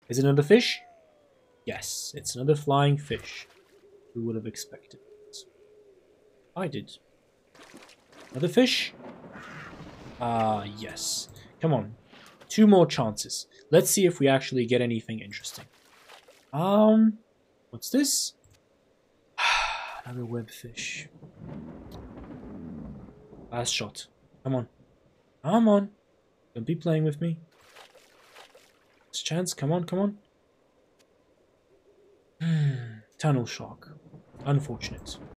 Is it another fish? Yes, it's another flying fish. Who would have expected it? I did. Another fish? Yes. Come on. 2 more chances. Let's see if we actually get anything interesting. What's this? Another webfish. Last shot. Come on. Come on. Don't be playing with me. Last chance. Come on, come on. Tunnel shark. Unfortunate.